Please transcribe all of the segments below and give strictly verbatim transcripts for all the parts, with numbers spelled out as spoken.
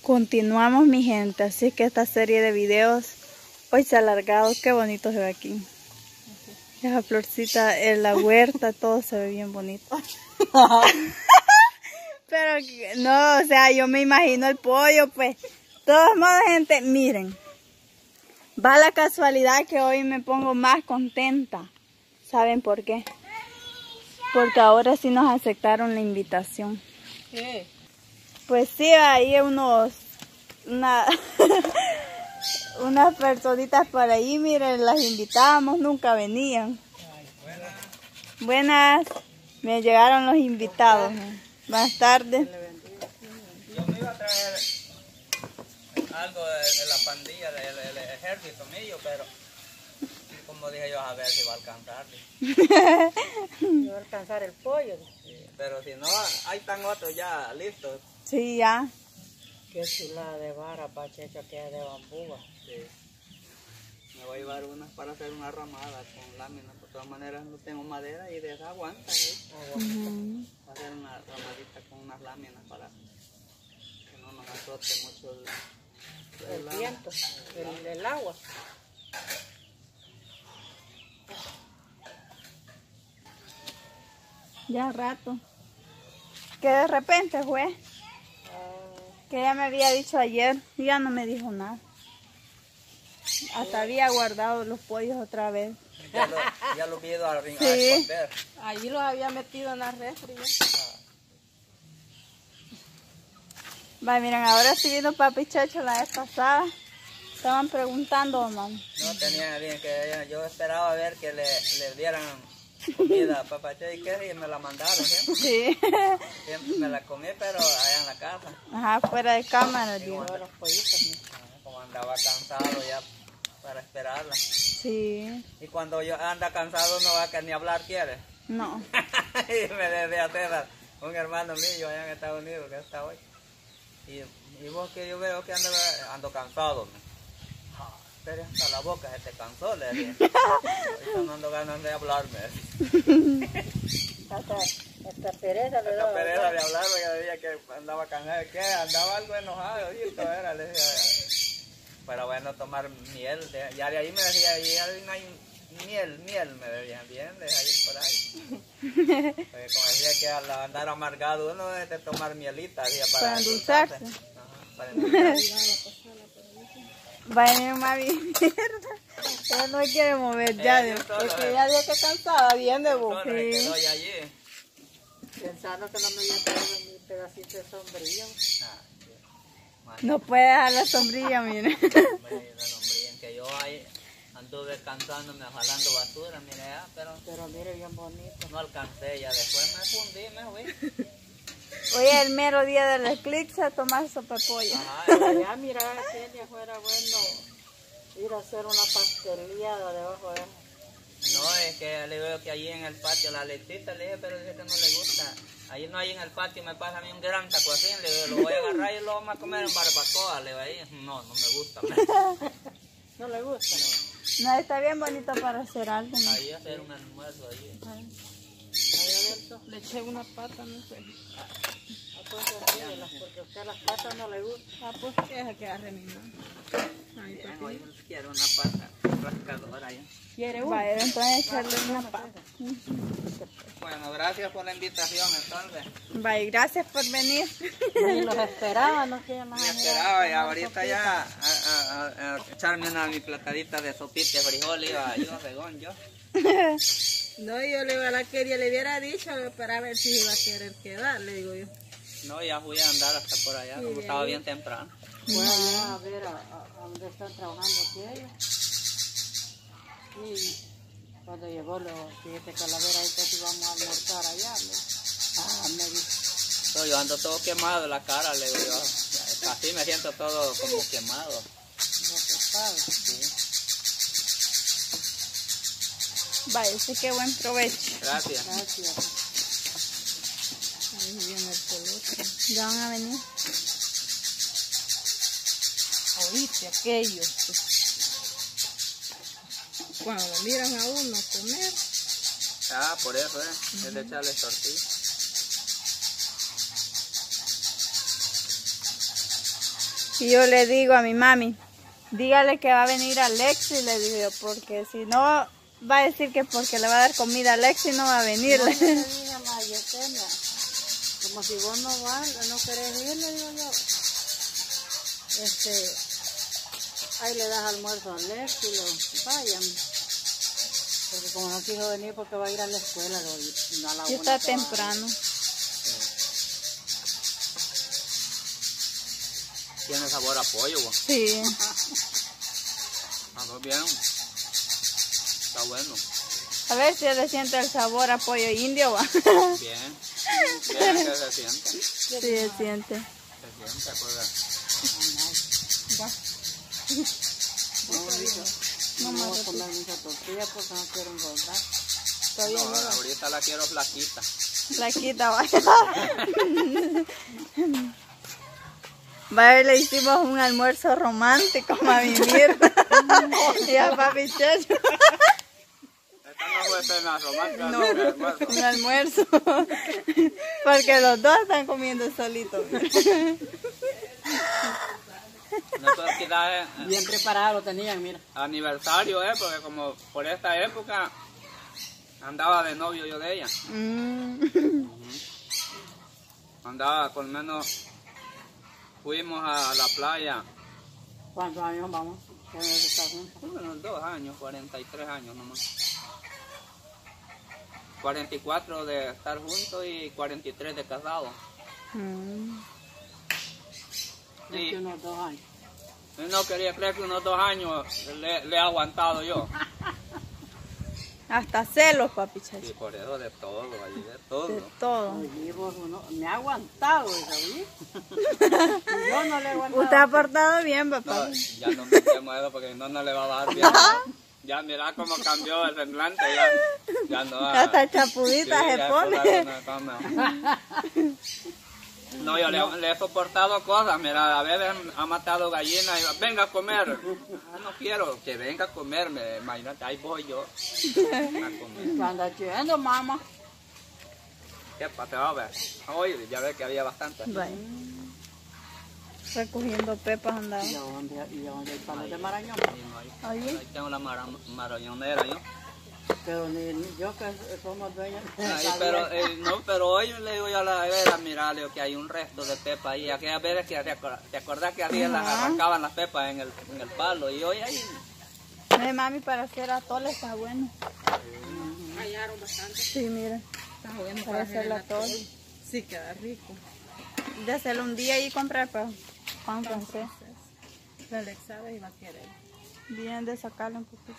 Continuamos, mi gente, así que esta serie de videos hoy se ha alargado. Qué bonito se ve aquí. Esa florcita en la huerta, todo se ve bien bonito. Pero no, o sea, yo me imagino el pollo, pues. De todos modos, gente, miren. Va la casualidad que hoy me pongo más contenta. ¿Saben por qué? Porque ahora sí nos aceptaron la invitación. ¿Qué? Pues sí, ahí unos... Una, unas personitas por ahí, miren, las invitamos, nunca venían. Buenas. Buenas, me llegaron los invitados. Buenas tardes. Yo me iba a traer algo de, de la pandilla, del de, de ejército mío, pero como dije yo, a ver si va a alcanzar. ¿No va a alcanzar el pollo? Sí, pero si no, ahí están otros ya listos. Sí, ya. Qué chulada de vara, pachecho, que es de bambú. Sí. Me voy a llevar unas para hacer una ramada con láminas. De todas maneras no tengo madera y de esa aguanta. ¿eh? Aguanta. Uh-huh. Voy a hacer una ramadita con unas láminas para que no nos azote mucho el, El, el viento, el, el agua. Ya rato. Que de repente fue. Ah, Que ella me había dicho ayer y ya no me dijo nada. Hasta había guardado los pollos otra vez. Ya lo, ya lo vi a, a Sí. esconder. allí los había metido en la refri. Va, miren, ahora sí vino papi Checho la vez pasada. Estaban preguntando, mamá. No tenía bien que yo esperaba ver que le, le dieran comida a papá Che y que y me la mandaron siempre. Sí. Siempre me la comí, pero allá en la casa. Ajá, fuera de cámara, digo. Todos los pollitos. Ah, como andaba cansado ya para esperarla. Sí. Y cuando yo anda cansado no va que ni hablar quiere. No. Y me debe hacer a un hermano mío allá en Estados Unidos que está hoy. Y, y vos que yo veo que ando, ando cansado. ¿No? Pero hasta la boca se te cansó, le dije. Ahorita no ando ganas de hablarme. Hasta, hasta pereza le Esta daba. pereza de hablar porque decía que andaba cansado. ¿Qué? Andaba algo enojado. Y esto era, le decía. Pero bueno, tomar miel. De, ya de ahí me decía, y hay miel, miel, me decían bien, de ahí por ahí. Porque como decía que al andar amargado uno debe de tomar mielita. Decía, para, Para endulzarse. Ajá, para endulzarse. Vaya, mami, mierda. Ella no quiere mover ya. Ella De, solo, porque ya dio que cansada, bien de vos. Solo se Sí. quedó ya allí. Pensando que no me había traído mi pedacito de sombrilla. Ah, sí. Más No puede dejar la sombrilla, mire. hombre, la sombría en que yo ahí anduve cansándome jalando basura, mire, ya, pero Pero mire, bien bonito. no alcancé, ya después me fundí, me fui. Hoy es el mero día del eclipse a tomar sopa de pollo. Ajá, Pero ya, mira, Celia, fuera bueno ir a hacer una pasteleada debajo de eso. no, es que le veo que allí en el patio la letita le dije, pero dice que no le gusta. Ahí no hay en el patio, me pasa a mí un gran tacuacín, le digo, lo voy a agarrar y lo vamos a comer en barbacoa, le digo ahí. No, no me gusta. Me. ¿No le gusta? No, está bien bonito para hacer algo, ¿no? Ahí hacer un almuerzo allí. Ahí adentro le eché una pata, no sé. Ah, pues retírela, porque a usted las patas no le gustan. Ah, pues deja que agarre mi mano. Bien, hoy quiero una pata rascadora ya. ¿Quiere una? Vaya, entonces echarle una pata. Bueno, gracias por la invitación entonces. Vaya, gracias por venir. Ni los esperaba, no quiero más. Me esperaba y ahorita ya a, a, a, a echarme una mi platadita de sopita de frijol, iba yo, según yo. No, yo le a la quería le hubiera dicho para ver si iba a querer quedar, le digo yo. No, ya fui a andar hasta por allá, como estaba bien temprano. Voy allá a ver a, a, a dónde están trabajando aquí ellos. Y cuando llegó, lo fíjate Calavera, ahí casi vamos a almorzar allá. Le, ah, me dijo. No, yo ando todo quemado de la cara, le digo yo. Así me siento todo como quemado. No se sabe. Sí. Vaya, sí que buen provecho. Gracias. Gracias. Ahí viene el colote. Ya van a venir. Oíste aquello. Cuando lo miran a uno comer. Ah, por eso, ¿eh? Es de echarle tortilla. Y yo le digo a mi mami, dígale que va a venir Alexi, le digo, porque si no va a decir que porque le va a dar comida a Alexi no va a venir. No, yo le dije a la Yesenia, como si vos no vas, no querés ir, le digo yo. Este, ahí le das almuerzo a Alexi, lo vayan. Porque como no quiso venir porque va a ir a la escuela, lo, no a la Y está temprano. Tiene sabor a pollo, ¿no? Sí. Ah, pues bien. Está bueno. A ver si le siente el sabor a pollo indio, ¿va? Bien. Bien que se siente. Sí, se siente. Se siente, pues. No, no, no voy a comer mucha tortilla porque no quiero engordar. No, ahorita la quiero flaquita. Flaquita, vaya. Vaya, le hicimos un almuerzo romántico a mi Mirta y a papi Checho. Esta no fue cena romántica, No, fue almuerzo. un almuerzo. Porque los dos están comiendo solitos. Nosotros quizás eh, Bien preparado lo tenían, mira. aniversario, eh, porque como por esta época andaba de novio yo de ella. Mm. Andaba con menos, fuimos a la playa, ¿Cuántos años vamos? ¿Qué años está juntos? unos dos años, cuarenta y tres años nomás. cuarenta y cuatro de estar juntos y cuarenta y tres de casados. Mm. Sí. Hace unos dos años. Yo no quería creer que unos dos años le, le he aguantado yo. Hasta celos, papi Y Checho. por eso de todo, allí de todo. De todo. Oye, vos, uno, me ha aguantado, ¿sabes? Yo no le he aguantado. Usted ha portado bien, No, papá. ya no me quemo eso porque no, no le va a dar bien. Ya mira cómo cambió el semblante, ya, ya no. ah, Hasta chapudita sí, se ya pone. por algo no come. No, yo le, le he soportado cosas, mira, a veces ha matado gallinas y venga a comer. Ah, no quiero que venga a comerme, imagínate, ahí voy yo a comer. ¿Qué anda haciendo, mamá? ¿Qué pasa? A ver, oye, ya ves que había bastante. Vaya. Recogiendo pepas andaba. ¿Y a dónde, y a dónde hay palos de marañón? Ahí no hay. Oye. Ahí tengo la mara, marañonera yo. Pero ni, ni yo que somos dueños. Ahí, pero, eh, no, pero hoy le digo yo a la vera, mira, Leo, que hay un resto de pepa ahí. Aquellas veces que te acor- te acordás que así las Ajá. arrancaban las pepas en el, en el palo. Y hoy ahí, Ay, mami, para hacer atole está bueno. Hallaron bastante. Sí, mira. Está bueno Para hacer el atole. Sí, queda rico. De hacerlo un día y comprar pan, pan francés. La Alexandra iba a querer. Bien de sacarle un poquito.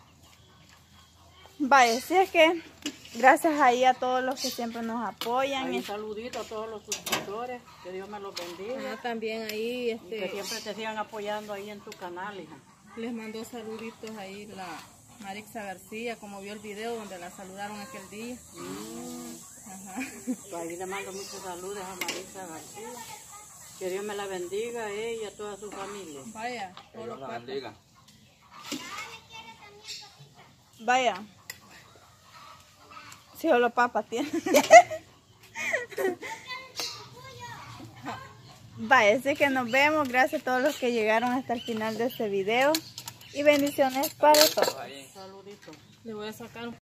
Vaya, si es que gracias ahí a todos los que siempre nos apoyan. Un saludito a todos los suscriptores. Que Dios me los bendiga. Ajá, también ahí Y que este, siempre te sigan apoyando ahí en tu canal, hija. les mandó saluditos ahí la Marixa García, como vio el video donde la saludaron aquel día. Ajá. Pues ahí le mando muchos saludos a Marisa García. Que Dios me la bendiga a ella y a toda su familia. Vaya, que todos Dios los la cuatro. bendiga. Vaya. Si solo papa tiene. Vaya, así que nos vemos. Gracias a todos los que llegaron hasta el final de este video. Y bendiciones para todos. Ahí. Saluditos. Le voy a sacar un